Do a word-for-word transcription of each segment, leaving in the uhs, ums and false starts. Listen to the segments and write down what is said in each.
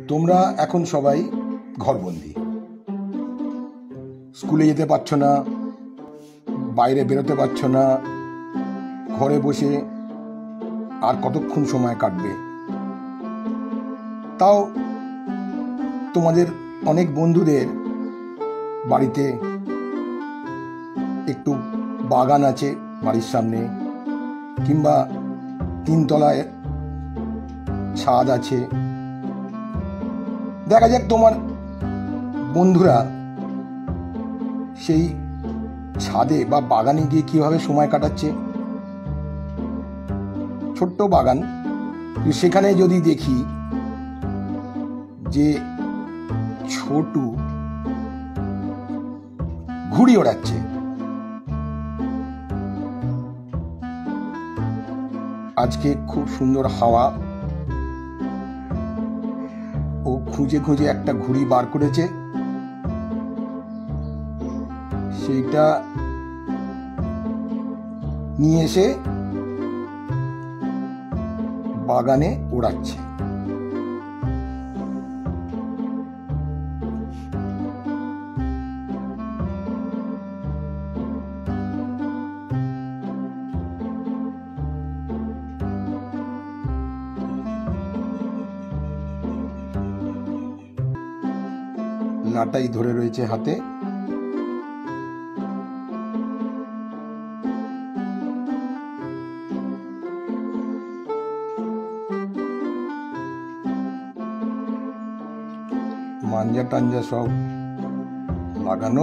তোমরা এখন সবাই ঘরবন্দি, স্কুলে যেতে পারছো না, বাইরে বেরোতে পারছো না, ঘরে বসে আর কতক্ষণ সময় কাটবে। তাও তোমাদের অনেক বন্ধুদের বাড়িতে একটু বাগান আছে বাড়ির সামনে, কিংবা তিনতলায় ছাদ আছে। দেখা যাক তোমার বন্ধুরা সেই ছাদে বা বাগানে গিয়ে কিভাবে সময় কাটাচ্ছে। ছোট্ট বাগান, সেখানে যদি দেখি যে ছোটু ঘুড়ি ওড়াচ্ছে, আজকে খুব সুন্দর হাওয়া, ও খুঁজে খুঁজে একটা ঘুড়ি বার করেছে, সেইটা নিয়ে এসে বাগানে ওড়াচ্ছে। লাটাই ধরে রয়েছে হাতে। মাঞ্জা টাঞ্জা সব লাগানো।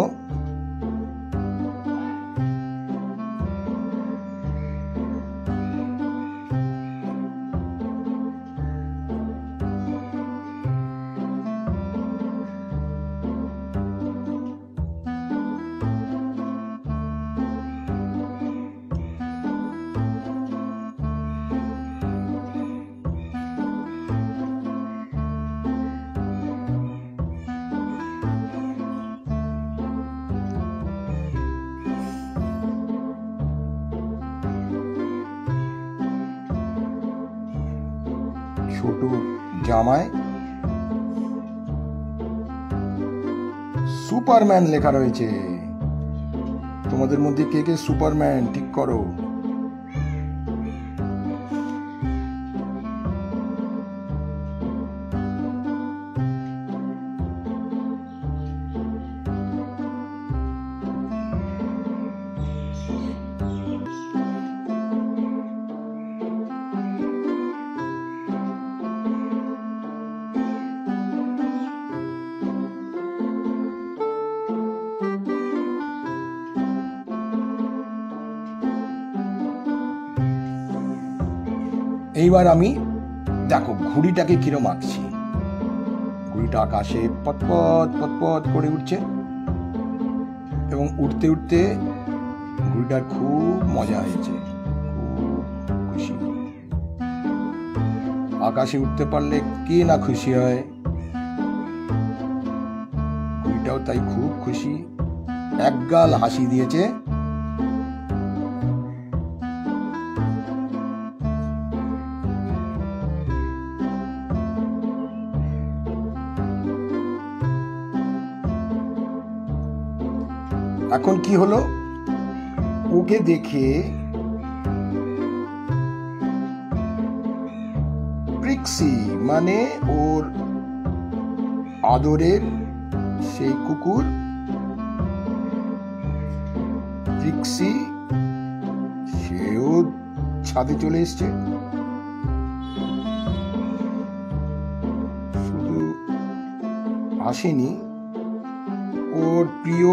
ছোট জামায় সুপারম্যান লেখা রয়েছে। তোমাদের মধ্যে কে কে সুপারম্যান ঠিক করো। এইবার আমি দেখো ঘুড়িটাকে কিরম আঁকছি। ঘুড়িটা আকাশে পতপত পতপত করে উঠছে, এবং উঠতে উঠতে ঘুড়িটার খুব মজা হয়েছে, খুব খুশি। আকাশে উঠতে পারলে কে না খুশি হয়, ঘুড়িটাও তাই খুব খুশি, একগাল হাসি দিয়েছে। এখন কি হলো, ওকে দেখে ট্রিক্সি মানে ওর আদরের সেই কুকুর ট্রিক্সি, সেও ছাদে চলে এসছে। শুধু আসেনি, ওর প্রিয়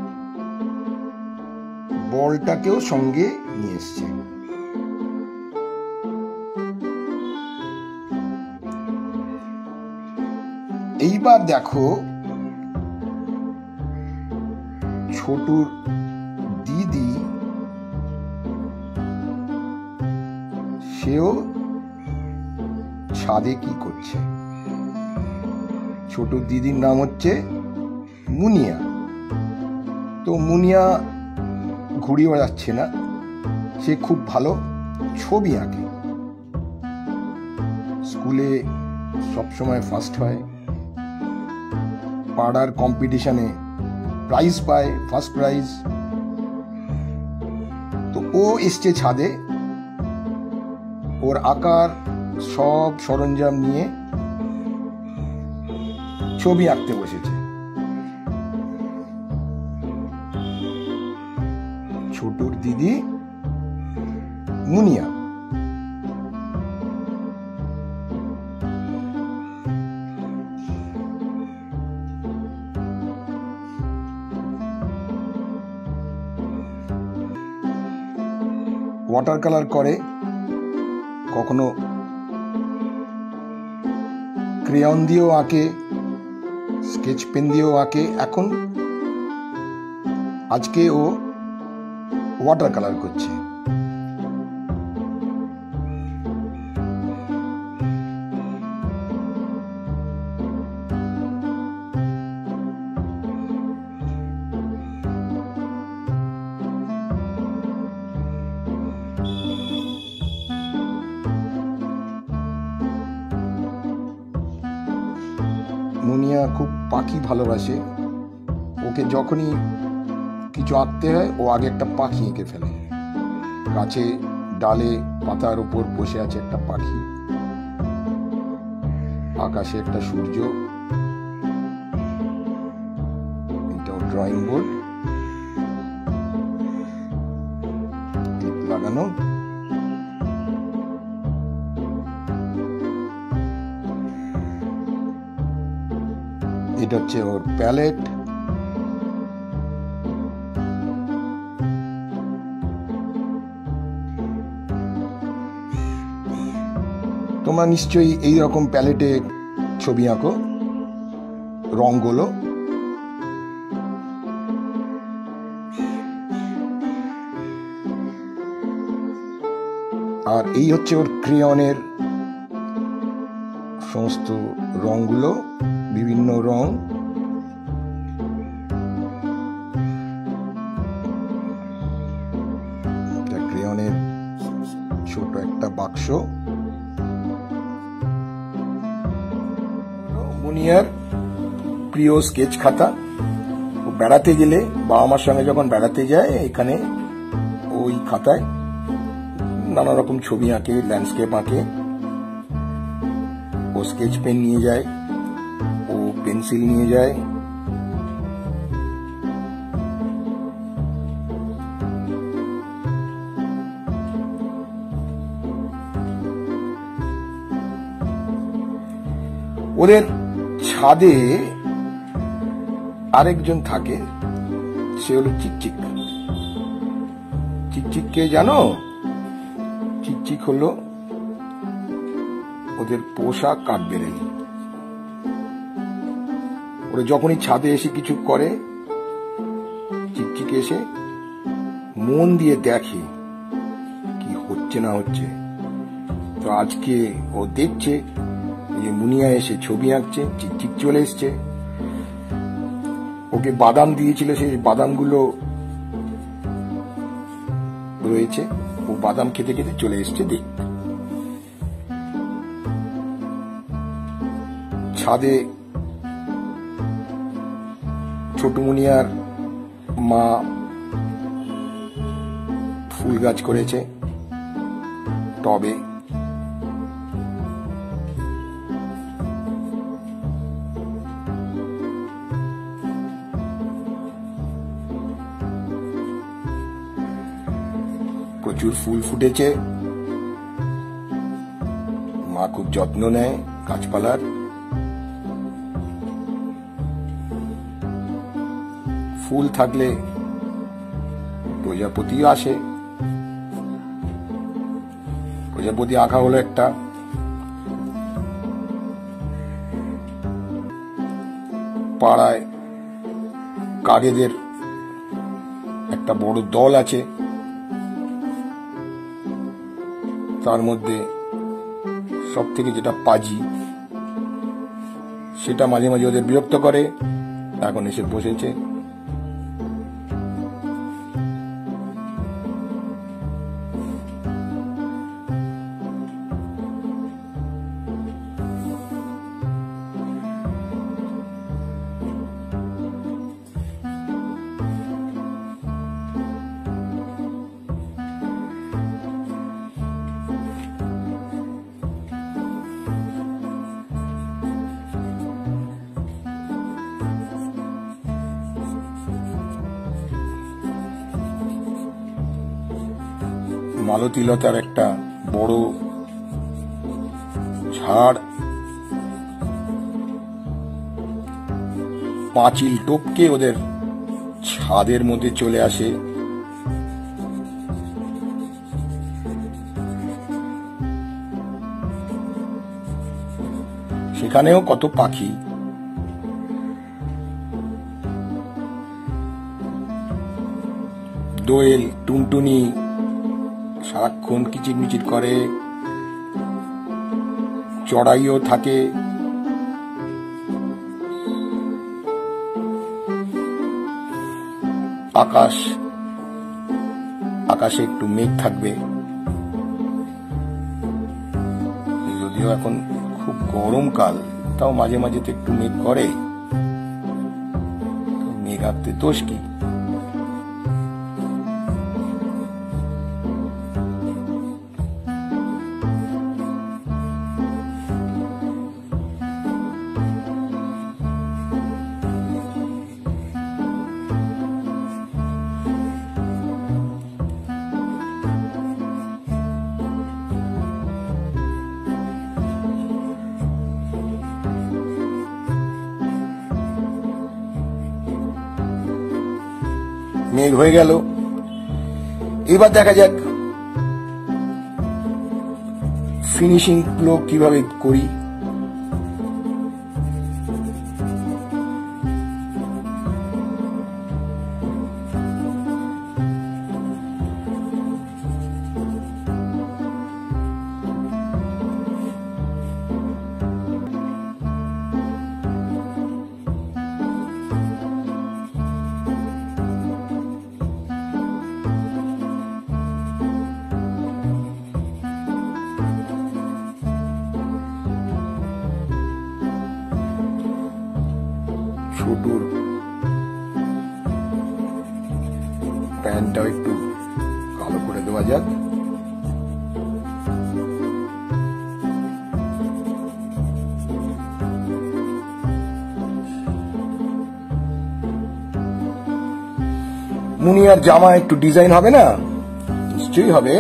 বলটাকেও সঙ্গে নিয়ে এসছে। এইবার দেখো ছোটুর দিদি, সেও ছাদে কি করছে। ছোটুর দিদির নাম হচ্ছে মুনিয়া। তো মুনিয়া ঘুড়ি ওড়াচ্ছে না, সে খুব ভালো ছবি আঁকে, স্কুলে সবসময় ফার্স্ট হয়। পাড়ার কম্পিটিশনে প্রাইজ পায়, ফার্স্ট প্রাইজ। তো ও এসছে ছাদে, ওর আঁকার সব সরঞ্জাম নিয়ে ছবি আঁকতে বসেছে। ছোটুর দিদি মুনিয়া। ওয়াটার কালার করে, কখনো ক্রেয়ন দিয়েও আঁকে, স্কেচ পেন দিয়েও আঁকে। এখন আজকে ও ওয়াটার কালার করছে। মুনিয়া খুব পাখি ভালোবাসে। ওকে যখনই কিছু আঁকতে হয় ও আগে একটা পাখি এঁকে ফেলে। গাছে ডালে পাতার উপর বসে আছে একটা পাখি, আকাশে একটা সূর্য, এটা ওর ড্রয়িং বোর্ড, টিপ লাগানো। এটা হচ্ছে ওর প্যালেট। তোমরা নিশ্চয়ই এই রকম প্যালেটে ছবি আঁকো, রঙগুলো। আর এই হচ্ছে ওর ক্রেয়নের সমস্ত রঙগুলো, বিভিন্ন রং। ক্রেয়নের ছোট একটা বাক্স। মুনিয়ার প্রিয় স্কেচ খাতা। ও বেড়াতে গেলে, বাবা মার সঙ্গে যখন বেড়াতে যায়, এখানে ওই খাতায় নানা রকম ছবি আঁকে, ল্যান্ডস্কেপ আঁকে। ও স্কেচ পেন নিয়ে যায়, ও পেন্সিল নিয়ে যায়। ওদের ছাদে আরেকজন থাকে, সে হলো চিকচিক। চিকচিককে জানো? চিকচিক হলো ওদের পোষা কাঠবেড়ালি। ওরা যখনই ছাদে এসে কিছু করে, চিকচিক এসে মন দিয়ে দেখে কি হচ্ছে না হচ্ছে। তো আজকে ও দেখছে যে মুনিয়া এসে ছবি আঁকছে, চিকচিক চলে এসছে। ওকে বাদাম দিয়েছিল, সেই বাদামগুলো রয়েছে, ও বাদাম খেতে খেতে চলে এসছে দেখতে। ছাদে ছোট মুনিয়ার মা ফুল গাছ করেছে টবে। প্রচুর ফুল ফুটেছে, মা খুব যত্ন নেয় গাছপালার। ফুল থাকলে প্রজাপতিও আসে। প্রজাপতি আঁকা হলো একটা। পাড়ায় কাগেদের একটা বড় দল আছে, তার মধ্যে সব থেকে যেটা পাজি, সেটা মাঝে মাঝে ওদের বিরক্ত করে। এখন এসে বসেছে। মালতী লতার একটা বড় ঝাড় পাঁচিল টপকে ওদের ছাদের মধ্যে চলে আসে। সেখানেও কত পাখি। দোয়েল, টুনটুনি সারাক্ষণ কিচিরমিচির করে, চড়াইও থাকে। আকাশ আকাশে একটু মেঘ থাকবে, যদিও এখন খুব গরমকাল, তাও মাঝে মাঝে তো একটু মেঘ করে। মেঘ আঁকতে দোষ কি? মেঘ হয়ে গেল, এবার দেখা যাক ফিনিশিং গুলো কিভাবে করি। ছোটুর প্যান্টটাও একটু কালো করে দেওয়া যাক। মুনিয়ার জামা একটু ডিজাইন হবে না? নিশ্চয়ই হবে।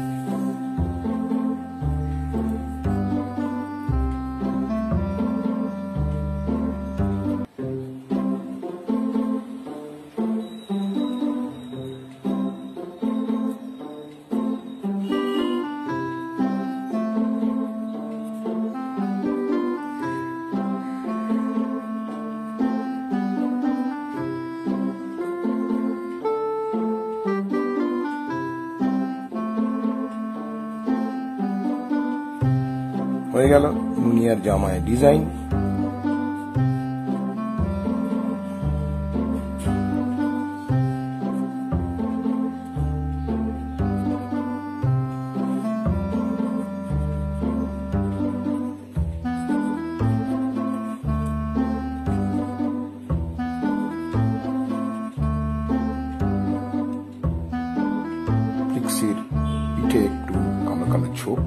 হয়ে গেল মুনিয়ার জামায় ডিজাইন। পিক্সির পিঠে একটু কালো কালো ছোপ।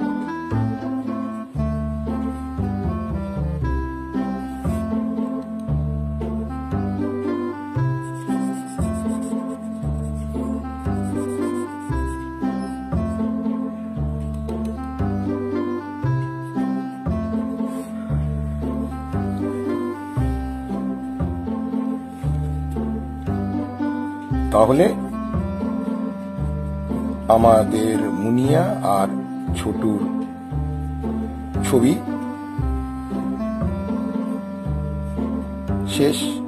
তাহলে আমাদের মুনিয়া আর ছোটুর ছবি শেষ।